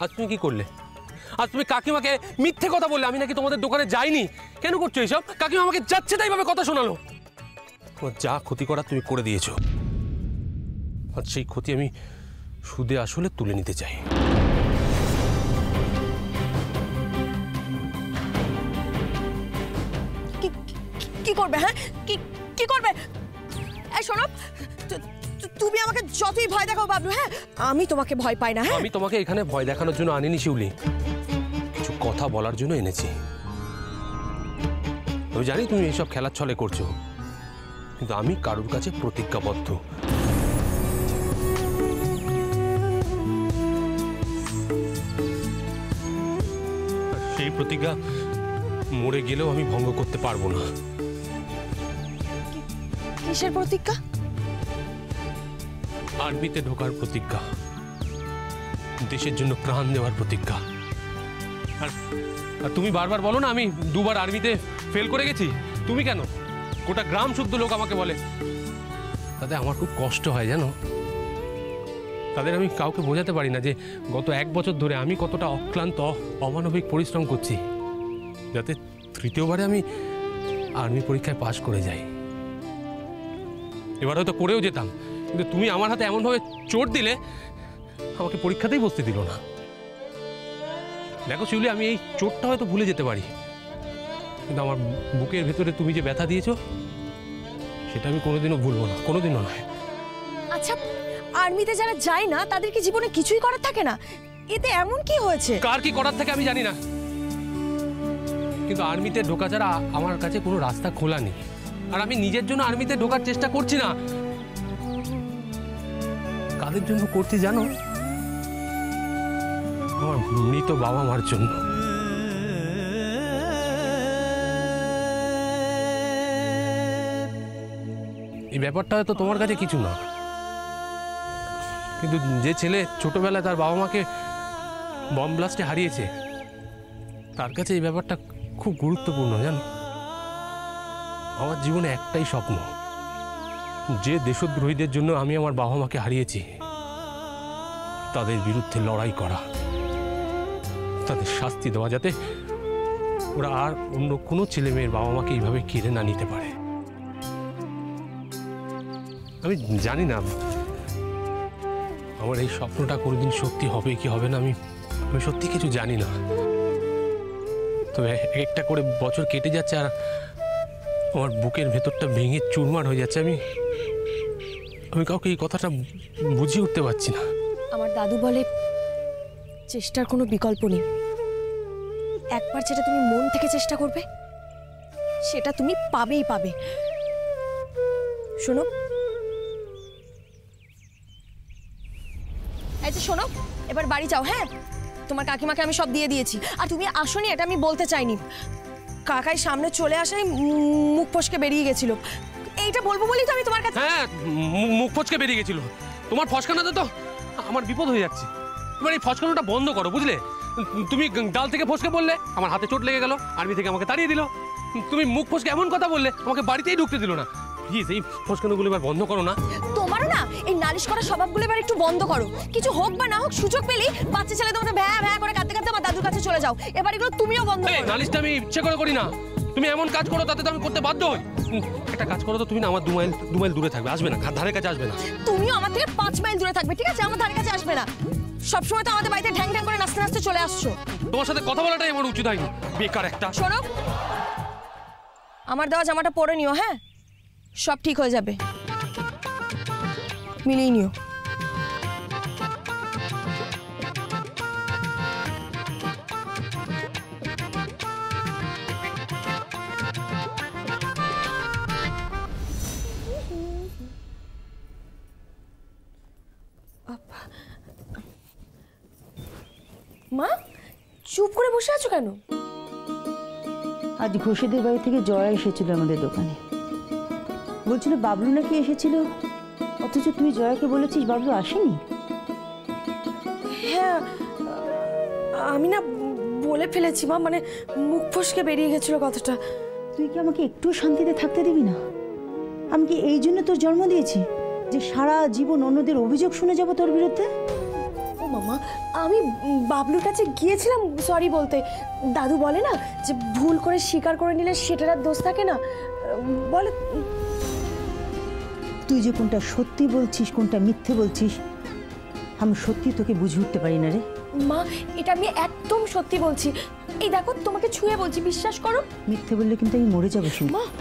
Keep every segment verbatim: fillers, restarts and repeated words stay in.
আজ তুমি কি করলে? আজ তুমি কাকিমাকে মিথ্যে কথা বললে আমি নাকি তোমাদের দোকানে যাইনি। কেন করছো এইসব? কাকিমা আমাকে যাচ্ছে তাই ভাবে কথা শোনালো। তোমার যা ক্ষতি করার তুমি করে দিয়েছো, আজ সেই ক্ষতি আমি সুদে আসলে তুলে নিতে চাই। কি করবে? হ্যাঁ কি কি করবে? এই শোনো, তুমি আমাকে যতই ভয় দেখাও বাবলু, হ্যাঁ আমি তোমাকে ভয় পাই না। হ্যাঁ আমি তোমাকে এখানে ভয় দেখানোর জন্য আনিনি শিউলি, কিছু কথা বলার জন্য এনেছি। আমি জানি তুমি এইসব খেলার ছলে করছো, কিন্তু আমি কারোর কাছে প্রতিজ্ঞাবদ্ধ। সেই প্রতিজ্ঞা মরে গেলেও আমি ভঙ্গ করতে পারবো না। কিসের প্রতিজ্ঞা? আর্মিতে ঢোকার প্রতিজ্ঞা, দেশের জন্য প্রাণ দেওয়ার প্রতিজ্ঞা। আর তুমি বারবার বলো না আমি দুবার আর্মিতে ফেল করে গেছি। তুমি কেন? গোটা গ্রাম শুদ্ধ লোক আমাকে বলে। তাতে আমার খুব কষ্ট হয় জানো। তাদের আমি কাউকে বোঝাতে পারি না যে গত এক বছর ধরে আমি কতটা অক্লান্ত অমানবিক পরিশ্রম করছি, যাতে তৃতীয়বারে আমি আর্মি পরীক্ষায় পাশ করে যাই। এবার হয়তো করেও যেতাম, কিন্তু তুমি আমার হাতে এমনভাবে চোট দিলে আমাকে পরীক্ষাতেই বসতে দিল না। দেখো শিউলি, আমি এই চোটটা হয়তো ভুলে যেতে পারি, কিন্তু আমার বুকের ভেতরে তুমি যে ব্যথা দিয়েছো সেটা আমি কোনোদিনও ভুলবো না, কোনোদিনও নয়। আচ্ছা, আর্মিতে যারা যায় না তাদের কি জীবনে কিছুই করার থাকে না? এতে এমন কি হয়েছে? কার কি করার থাকে আমি জানি না, কিন্তু আর্মিতে ঢোকা ছাড়া আমার কাছে কোনো রাস্তা খোলা নেই। আর আমি নিজের জন্য আর্মিতে ঢোকার চেষ্টা করছি না। কাদের জন্য করছি জানো? আমার মৃত বাবা মার জন্য। এই ব্যাপারটা হয়তো তোমার কাছে কিছু না, কিন্তু যে ছেলে ছোটবেলায় তার বাবা মাকে বম ব্লাস্টে হারিয়েছে, তার কাছে এই ব্যাপারটা খুব গুরুত্বপূর্ণ জানো। আমার জীবনে একটাই স্বপ্ন, যে দেশদ্রোহীদের জন্য আমি আমার বাবা মাকে হারিয়েছি তাদের বিরুদ্ধে লড়াই করা, তাদের শাস্তি দেওয়া, যাতে ওরা আর অন্য কোনো ছেলে মেয়ের বাবা মাকে এইভাবে কেড়ে না নিতে পারে। আমি জানি না আমার এই স্বপ্নটা কোনোদিন সত্যি হবে কি হবে না, আমি আমি সত্যি কিছু জানি না। তবে একটা করে বছর কেটে যাচ্ছে আর আমার বুকের ভেতরটা ভেঙে চুরমার হয়ে যাচ্ছে। আমি আমি কাউকে এই কথাটা বুঝিয়ে উঠতে পারছি না। আমার দাদু বলে চেষ্টার কোনো বিকল্প নেই। একবার যেটা তুমি মন থেকে চেষ্টা করবে সেটা তুমি পাবেই পাবে। শোনো, এই যে শোনো, এবার বাড়ি যাও। হ্যাঁ, তোমার কাকিমাকে আমি সব দিয়ে দিয়েছি। আর তুমি আসোনি এটা আমি বলতে চাইনি। কাকাই সামনে চলে আসেনি, মুখ ফসকে বেরিয়ে গেছিল। এইটা বলবো বলেই তো আমি তোমার কাছে। হ্যাঁ, মুখ ফসকে বেরিয়ে গেছিল। তোমার ফসকানোতে তো আমার বিপদ হয়ে যাচ্ছে। এবার এই ফসকানোটা বন্ধ করো, বুঝলে? তুমি ডাল থেকে ফসকে বললে, আমার হাতে চোট লেগে গেল, আর্মি থেকে আমাকে তাড়িয়ে দিল। তুমি মুখ ফসকে এমন কথা বললে, আমাকে বাড়িতেই ঢুকতে দিল না। প্লিজ এই ফসকানোগুলো এবার বন্ধ করো না। তোমারও না এই নালিশ করা স্বভাবগুলো এবার একটু বন্ধ করো। কিছু হোক বা না হোক, সুযোগ পেলেই বাচ্চা ছেলে তোমাকে ভ্যা ভ্যা করে কাঁদতে কাঁদতে আমার দাদুর কাছে চলে যাও। এবার এগুলো তুমিও বন্ধ করো। নালিশটা আমি ইচ্ছে করে করি না। তুমি এমন কাজ করো তাতে তো আমি করতে বাধ্য হই। একটা কাজ করো তো, তুমি না আমার দু মাইল দু মাইল দূরে থাকবে, আসবে না, ধারে কাছে আসবে না। তুমিও আমার থেকে পাঁচ মাইল দূরে থাকবে, ঠিক আছে? আমার ধারে কাছে আসবে না। সবসময় তো আমাদের বাড়িতে ঢ্যাং ঢ্যাং করে নাচতে নাচতে চলে আসছো। তোমার সাথে কথা বলাটাই আমার উচিত হয়নি, বেকার একটা। শোনো, আমার দেওয়া জামাটা পরে নিও। হ্যাঁ, সব ঠিক হয়ে যাবে, মিলিয়ে নিও। মা, চুপ করে বসে আছো কেন? আজ ঘোষেদের বাড়ি থেকে জয়া এসেছিল আমাদের দোকানে। বলছিল বাবলু নাকি এসেছিল, অথচ তুই জয়াকে বলেছিস বাবলু আসেনি। হ্যাঁ, আমি না বলে ফেলেছি মা, মানে মুখ ফসকে বেরিয়ে গেছিল কথাটা। তুই কি আমাকে একটু শান্তিতে থাকতে দিবি না? আমি কি এই জন্য তোর জন্ম দিয়েছি যে সারা জীবন অন্যদের অভিযোগ শুনে যাব তোর বিরুদ্ধে? ও মামা আমি বাবলুর কাছে গিয়েছিলাম সরি বলতে। দাদু বলে না যে ভুল করে স্বীকার করে নিলে সেটার আর দোষ থাকে না, বলে। তুই যে কোনটা সত্যি বলছিস কোনটা মিথ্যে বলছিস আমি সত্যি তোকে বুঝে উঠতে পারি না রে। মা এটা আমি একদম সত্যি বলছি, এই দেখো তোমাকে ছুঁয়ে বলছি, বিশ্বাস করো। মিথ্যে বললে কিন্তু আমি মরে যাবো শুনি। মা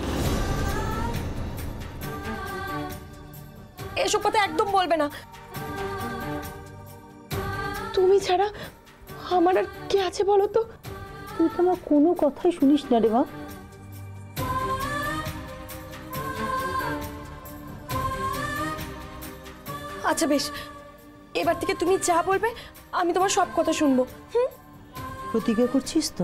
এসব কথা একদম বলবে না, তুমি ছাড়া আমার আর কে আছে বলো তো? তুই তো আমার কোনো কথাই শুনিস না রে মা। আচ্ছা বেশ, এবার থেকে তুমি যা বলবে আমি তোমার সব কথা শুনবো। হুম, প্রতিজ্ঞা করছিস তো?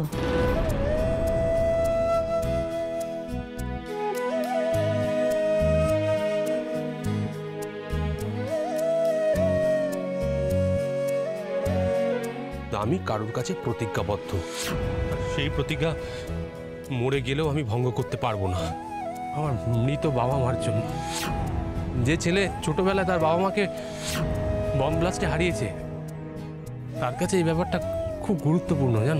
আমি কারোর কাছে প্রতিজ্ঞাবদ্ধ, আর সেই প্রতিজ্ঞা মরে গেলেও আমি ভঙ্গ করতে পারবো না আমার মৃত বাবা মার জন্য। যে ছেলে ছোটবেলায় তার বাবা মাকে বম ব্লাস্টে হারিয়েছে, তার কাছে এই ব্যাপারটা খুব গুরুত্বপূর্ণ, জানো।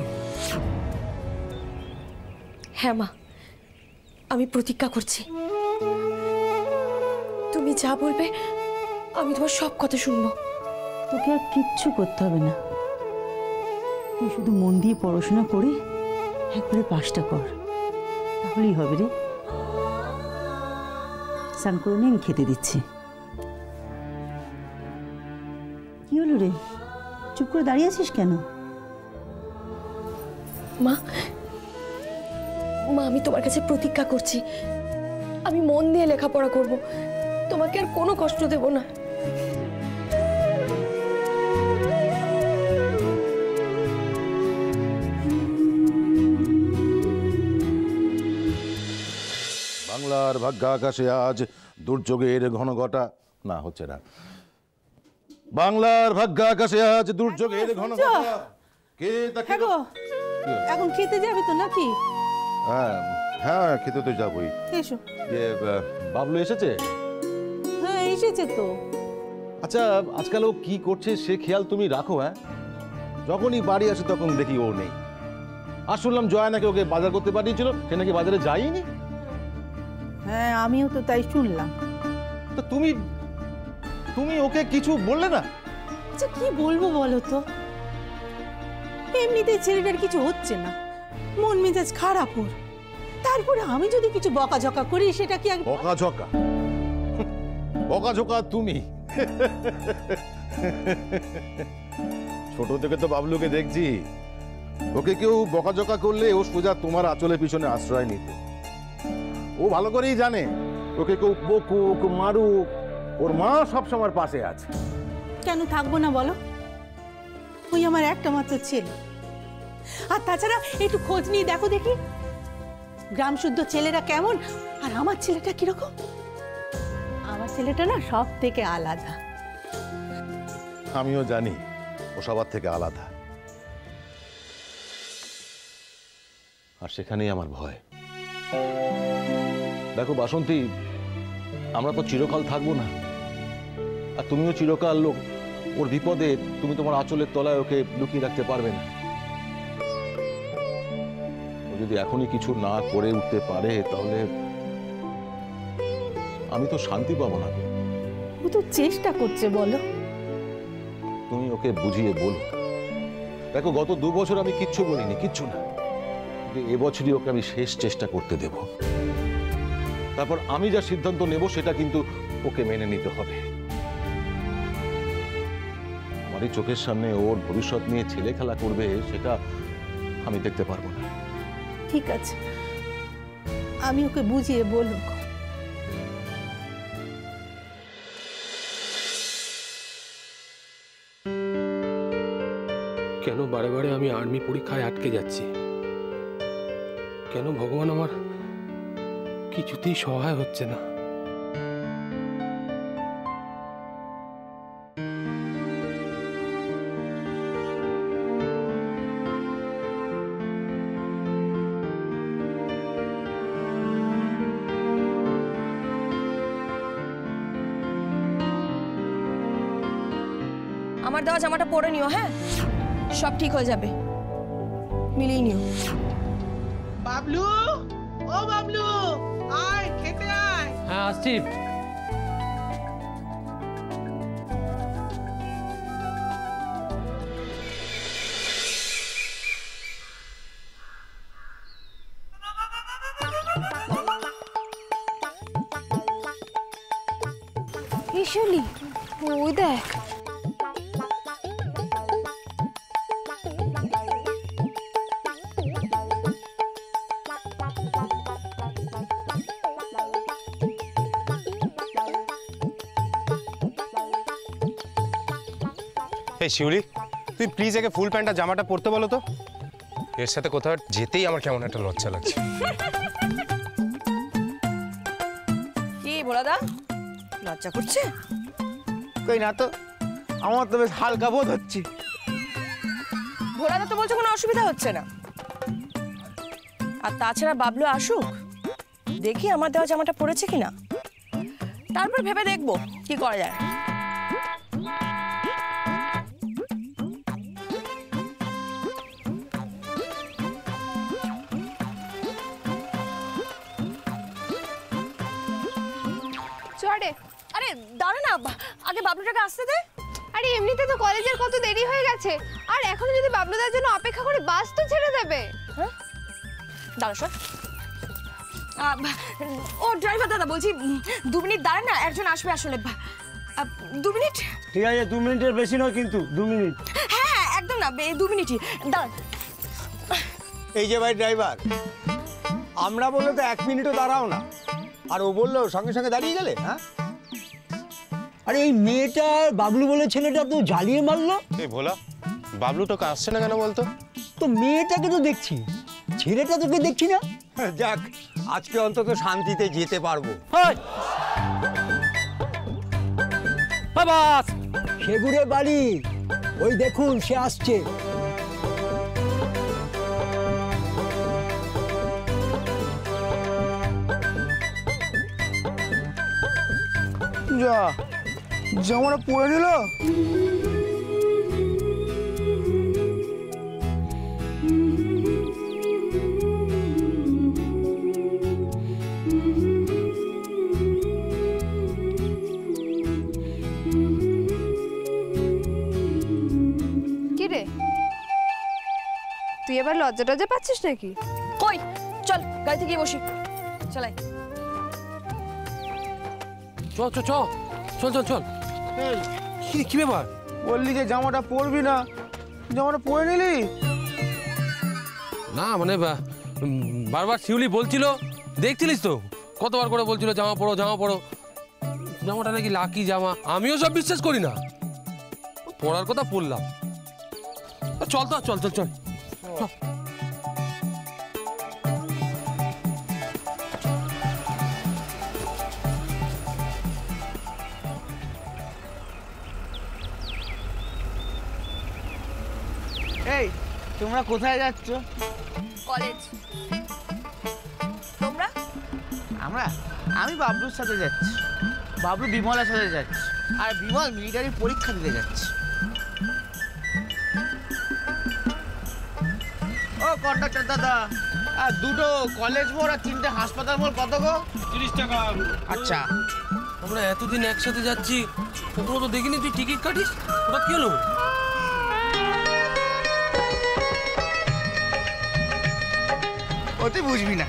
হ্যাঁ মা, আমি প্রতিজ্ঞা করছি, তুমি যা বলবে আমি তোমার সব কথা শুনবো। তোকে আর কিচ্ছু করতে হবে না, তুই শুধু মন দিয়ে পড়াশোনা করে একবারে পাশটা কর, তাহলেই হবে রে। স্নান করে নিয়ে আমি খেতে দিচ্ছি। কি হলো রে, চুপ করে দাঁড়িয়ে আছিস কেন? মা মা আমি তোমার কাছে প্রতিজ্ঞা করছি, আমি মন দিয়ে লেখাপড়া করব, তোমাকে আর কোনো কষ্ট দেব না। বাংলার ভাগ্যাকাশে আজ দুর্যোগের ঘন ঘটা না হচ্ছে না। বাংলার ভাগ্যাকাশে আজ দুর্যোগের ঘন ঘটা। কে তাকে এখন খেতে যাবে তো নাকি? হ্যাঁ হ্যাঁ খেতে তো যাবই। এসো। যে বাবলু এসেছে? হ্যাঁ এসেছে তো। আচ্ছা আজকাল ও কি করছে সে খেয়াল তুমি রাখো। হ্যাঁ যখনই বাড়ি আসে তখন দেখি ও নেই। আর শুনলাম জয়া নাকি ওকে বাজার করতে পাঠিয়েছিল, সে নাকি বাজারে যায়নি। হ্যাঁ আমিও তো তাই শুনলাম। তো তুমি তুমি ওকে কিছু বললে না? আচ্ছা কি বলবো বলো তো, এমনিতে ছেলেটার কিছু হচ্ছে না, মন মেজাজ খারাপ ওর, তারপরে আমি যদি কিছু বকাঝকা করি সেটা কি? বকাঝকা? বকাঝকা তুমি? ছোট থেকে তো বাবলুকে দেখছি, ওকে কেউ বকাঝকা করলে ও সোজা তোমার আঁচলের পিছনে আশ্রয় নিত। ও ভালো করেই জানে ওকে কেউ বকুক মারুক ওর মা সবসময় পাশে আছে। কেন থাকবো না বলো, ওই আমার একটা মাত্র ছেলে। আর তাছাড়া একটু খোঁজ নিয়ে দেখো দেখি গ্রাম শুদ্ধ ছেলেরা কেমন আর আমার ছেলেটা কিরকম। আমার ছেলেটা না সব থেকে আলাদা। আমিও জানি ও সবার থেকে আলাদা, আর সেখানেই আমার ভয়। দেখো বাসন্তী, আমরা তো চিরকাল থাকবো না, আর তুমিও চিরকাল লোক ওর বিপদে তুমি তোমার আঁচলের তলায় ওকে লুকিয়ে রাখতে পারবে না। ও যদি এখনই কিছু না করে উঠতে পারে তাহলে আমি তো শান্তি পাবো না। ও তো চেষ্টা করছে বলো। তুমি ওকে বুঝিয়ে বলো। দেখো গত দু বছর আমি কিচ্ছু বলিনি, কিচ্ছু না, এবছরই ওকে আমি শেষ চেষ্টা করতে দেব। তারপর আমি যা সিদ্ধান্ত নেব সেটা কিন্তু ওকে মেনে নিতে হবে। আমারই চোখের সামনে ওর ভবিষ্যৎ নিয়ে ছেলে খেলা করবে সেটা আমি দেখতে পারবো না। ঠিক আছে, আমি ওকে বুঝিয়ে বলবো। কেন বারে বারে আমি আর্মি পরীক্ষায় আটকে যাচ্ছি? কেন ভগবান আমার কিছুতেই সহায় হচ্ছে না? আমার দেওয়া জামাটা পরে নিও, হ্যাঁ? সব ঠিক হয়ে যাবে, মিলিয়ে নিও। বাবলু, ও বাবলু, আয় খেতে আয়। হ্যাঁ আসছি। শিউলি, ওই দেখ। এই শিউলি, তুই প্লিজ একে ফুল প্যান্টটা জামাটা পরতে বলো তো। এর সাথে কোথাও যেতেই আমার কেমন একটা লজ্জা লাগছে। কি ভোলাদা, লজ্জা করছে? কই না তো, আমার তো বেশ হালকা বোধ হচ্ছে। ভোলাদা তো বলছে কোনো অসুবিধা হচ্ছে না। আর তাছাড়া বাবলু আসুক, দেখি আমার দেওয়া জামাটা পড়েছে কিনা, তারপর ভেবে দেখবো কি করা যায়। চড়ে আরে দাঁড়া না, আগে বাবলুটাকে আসতে দে। আরে এমনিতে তো কলেজের কত দেরি হয়ে গেছে, আর এখনো যদি বাবলুদার জন্য অপেক্ষা করে বাস তো ছেড়ে দেবে। হ্যাঁ দাঁড়া সর। ও ড্রাইভার দাদা, বলছি দু মিনিট দাঁড়া না, একজন আসবে আসলে। আহ, দু মিনিট। ঠিক আছে, দু মিনিটের বেশি নয় কিন্তু, দু মিনিট। হ্যাঁ হ্যাঁ একদম না, এই দু মিনিটই দাঁড়া। এই যে ভাই ড্রাইভার, আমরা বললে তো এক মিনিটও দাঁড়াও না, আর ও বললো সঙ্গে সঙ্গে দাঁড়িয়ে গেলে। হ্যাঁ, আরে এই মেয়েটা বাবলু বলে ছেলেটা তো জ্বালিয়ে মারলো। এই ভোলা, বাবলু তোকে আসছে না কেন বলতো? তো মেয়েটাকে তো দেখছি, ছেলেটা তোকে দেখছি না। যাক, আজকে অন্তত শান্তিতে যেতে পারবো। সেগুড়ে বাড়ি, ওই দেখুন সে আসছে। যা, জামাটা পরে নিল। কি রে, তুই এবার লজ্জা টজ্জা পাচ্ছিস নাকি? কই চল, গাড়িতে গিয়ে বসি, চলাই। চল চল চল চল চল চল। কি কি ব্যাপার? বললি যে জামাটা পরবি না, জামাটা পরে নিলি। না মানে বা- উম, বারবার শিউলি বলছিল, দেখছিলিস তো কতবার করে বলছিল জামা পরো জামা পরো, জামাটা নাকি লাকি জামা। আমিও সব বিশ্বাস করি না, পরার কথা পড়লাম। চল তো, চল চল চল। এই, তোমরা কোথায় যাচ্ছ? কলেজ। তোমরা? আমরা, আমি বাবলুর সাথে যাচ্ছি, বাবলু বিমলার সাথে যাচ্ছি, আর বিমল মিলিটারি পরীক্ষা দিতে যাচ্ছে। ও কন্ডাক্টর দাদা, আর দুটো কলেজ মোড় আর তিনটে হাসপাতাল মোড় কত গো? তিরিশ টাকা। আচ্ছা, আমরা এতদিন একসাথে যাচ্ছি, কখনো তো দেখিনি তুই টিকিট কাটিস। ওটা কি হলো? ও তুই বুঝবি না।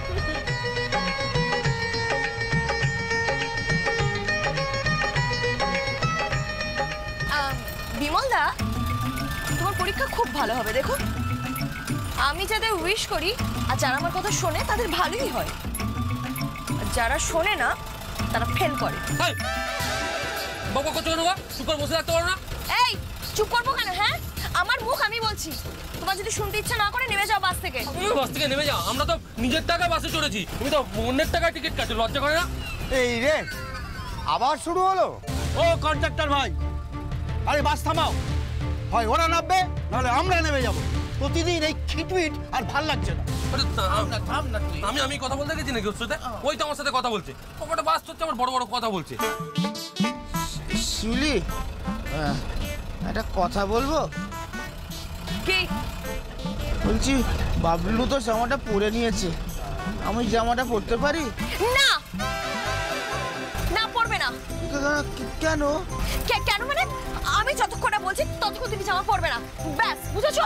বিমল দা, তোমার পরীক্ষা খুব ভালো হবে দেখো। আমি যাদের উইশ করি আর যারা আমার কথা শোনে তাদের ভালোই হয়, আর যারা শোনে না তারা ফেল করে। বাবা কত কেন? চুপ করে বসে থাকতে পারো না? এই চুপ করবো কেন? হ্যাঁ, আমার মুখ আমি বলছি। তোমার যদি শুনতে ইচ্ছা না করে নেমে যাও বাস থেকে। বাস থেকে নেমে যাও? আমরা তো নিজের টাকায় বাসে চড়েছি, তুমি তো অন্যের টাকায় টিকিট কাটে, লজ্জা করে না? এই রে, আবার শুরু হলো। ও কন্ডাক্টর ভাই, আরে বাস থামাও, হয় ওরা নামবে নাহলে আমরা নেমে যাব। প্রতিদিন এই খিটমিট আর ভাল লাগছে না। আমি আমি কথা বলতে গেছি নাকি ওর সাথে? ওই তো আমার সাথে কথা বলছে, ওটা বাস চলছে, আমার বড় বড় কথা বলছে। শিউলি, একটা কথা বলবো? কি? বলছি বাবলু তো জামাটা পরে নিয়েছে, আমি জামাটা পরতে পারি? না না, পরবে না। কেন? কেন মানে আমি যতক্ষণ না বলছি ততক্ষণ তুমি জামা পরবে না, ব্যাস, বুঝেছো?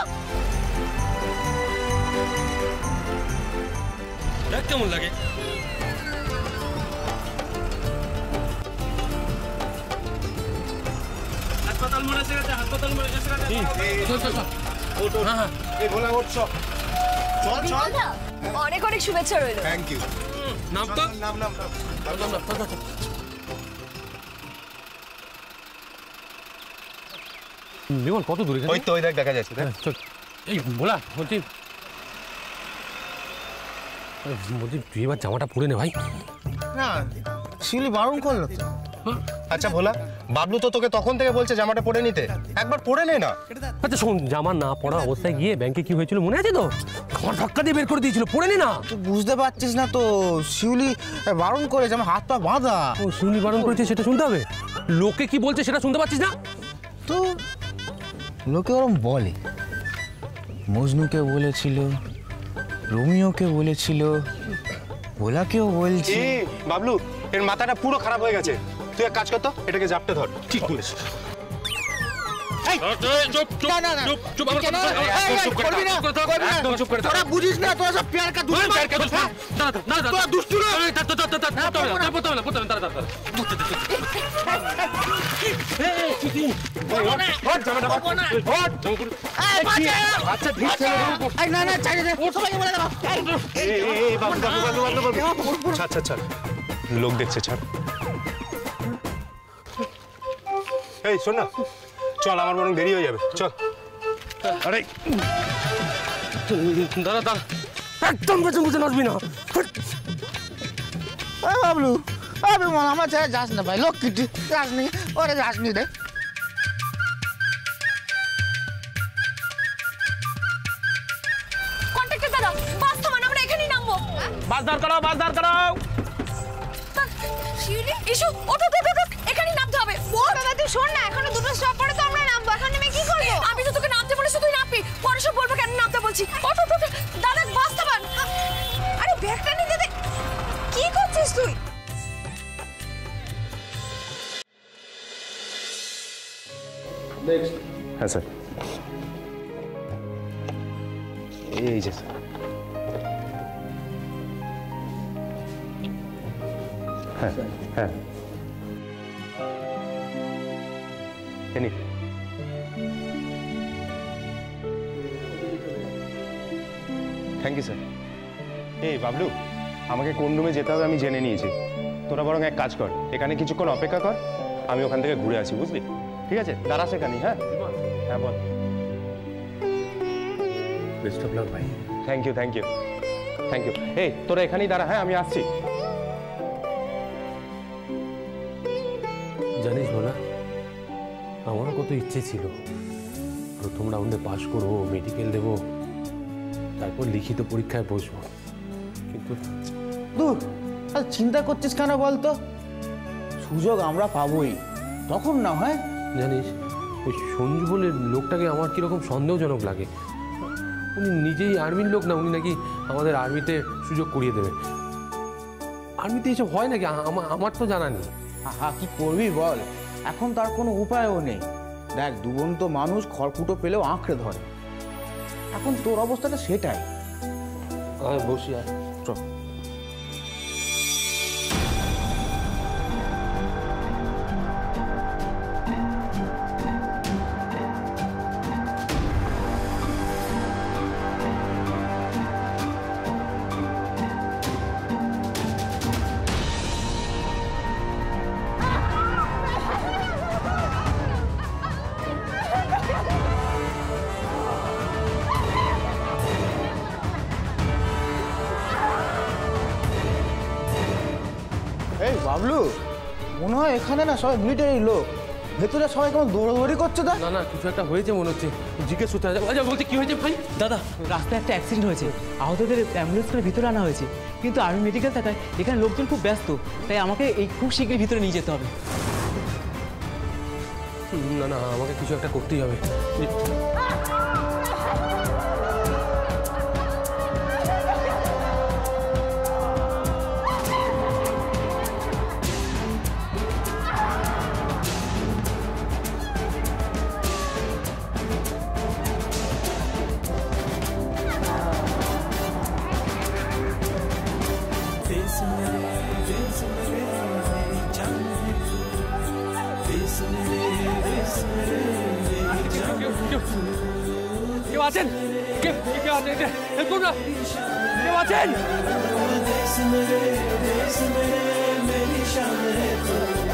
দেখ কেমন লাগে। হাসপাতাল মনে এসে গেছে, হাসপাতাল মনে এসে গেছে। চল চল চল, ওঠ ওঠ। হ্যাঁ হ্যাঁ, এই বলা ওঠ সব। চল চল। অনেক অনেক শুভেচ্ছা রইল। Thank you. নাম তো নাম নাম নাম নাম নাম চল চল। বিমল কত দূরে? ওই তো ওই দেখ দেখা যাচ্ছে। চল। এই বলা বলছি বলছি তুই এবার জামাটা পরে নে ভাই। না, শিউলি বারণ করলো তো। আচ্ছা ভোলা, বাবলু তো তোকে তখন থেকে বলছে জামাটা পরে নিতে, একবার পরে নে না। আচ্ছা শোন, জামা না পরা অবস্থায় গিয়ে ব্যাংকে কি হয়েছিল মনে আছে তো? আমার ধাক্কা দিয়ে বের করে দিয়েছিল, পরে নে না। তুই বুঝতে পারছিস না তো, শিউলি বারণ করেছে, আমার হাত পা বাঁধা। ও শিউলি বারণ করেছে সেটা শুনতে হবে? লোকে কি বলছে সেটা শুনতে পাচ্ছিস না? তো লোকে ওরম বলে, মজনুকে বলেছিল, রোমিওকে বলেছিল, ভোলাকেও বলছি। বাবলু, এর মাথাটা পুরো খারাপ হয়ে গেছে। তুই এক কাজ কর তো, এটাকে জাপটে ধর। ঠিক বলেছিস। বুঝিস না তোরা সব প্যার কা দুষ্টু লোক দেখছে, ছাড়। এই শোন না, চল, আমার বরং দেরি হয়ে যাবে, চল। আরে দাঁড়া দাঁড়া, একদম পেছন পেছন আসবি না। বাবলু, আরে মা, আমার ছেড়ে যাস না ভাই, লোক কিটি যাস নি, ওরে যাস নি রে। কন্ট্রাক্টর দাদা, বাস থামান, আমরা এখানেই নামবো। বাস দাঁড় করাও, বাস দাঁড় করাও। শিউলি, ইস্যু, ওঠো ওঠো ওঠো, এখানেই নামতে হবে। ও দাদা তুই শোন না, এখনো দুটো স্টপ পরে তো আমরা নামবো, এখন নেমে কি করবো? আমি তো তোকে নামতে বলেছি, তুই নামবি, পরে সব বলবো কেন নামতে বলছি। ওঠো ওঠো, দাদা বাস থামান। আরে ব্যাগটা নিতে দে, কি করছিস তুই? হ্যাঁ স্যার, এই যে স্যার। হ্যাঁ হ্যাঁ, এনি থ্যাংক ইউ স্যার। এই বাবলু, আমাকে কোন রুমে যেতে হবে আমি জেনে নিয়েছি। তোরা বরং এক কাজ কর, এখানে কিছুক্ষণ অপেক্ষা কর, আমি ওখান থেকে ঘুরে আসি, বুঝলি? ঠিক আছে, দাঁড়া সেখানে। হ্যাঁ হ্যাঁ বল। বেস্ট অফ লাক ভাই। Thank you thank you thank you. এই তোরা এখানেই দাঁড়া, হ্যাঁ আমি আসছি। জানিস বলা, আমারও কত ইচ্ছে ছিল প্রথম রাউন্ডে পাশ করবো, মেডিকেল দেবো, তারপর লিখিত পরীক্ষায় বসবো, কিন্তু দূর, আর চিন্তা করছিস কেন বলতো? সুযোগ আমরা পাবোই, তখন না হয়। জানিস ওই সঞ্জু বলে লোকটাকে আমার কীরকম সন্দেহজনক লাগে। উনি নিজেই আর্মির লোক না, উনি নাকি আমাদের আর্মিতে সুযোগ করিয়ে দেবে। আর্মিতে এসব হয় নাকি? আমার তো জানা নেই। হা কি করবি বল, এখন তার কোনো উপায়ও নেই। দেখ, দুবন্ত মানুষ খড়কুটো পেলেও আঁকড়ে ধরে, এখন তোর অবস্থাটা সেটাই। বসি আর চল। এই বাবলু, মনে হয় এখানে না সবাই মিলিটারি লোক, ভেতরে সবাই কেমন দৌড়াদৌড়ি করছে। তা না না, কিছু একটা হয়েছে মনে হচ্ছে, জিজ্ঞেস করতে হবে। আচ্ছা বলছি কি হয়েছে ভাই? দাদা, রাস্তায় একটা অ্যাক্সিডেন্ট হয়েছে, আহতদের অ্যাম্বুলেন্স করে ভিতরে আনা হয়েছে, কিন্তু আর্মি মেডিকেল থাকায় এখানে লোকজন খুব ব্যস্ত, তাই আমাকে এই খুব শীঘ্রই ভিতরে নিয়ে যেতে হবে। না না, আমাকে কিছু একটা করতেই হবে। কেউ আছেন? কেউ কেউ আছেন? হেল্প করুন না, কেউ আছেন?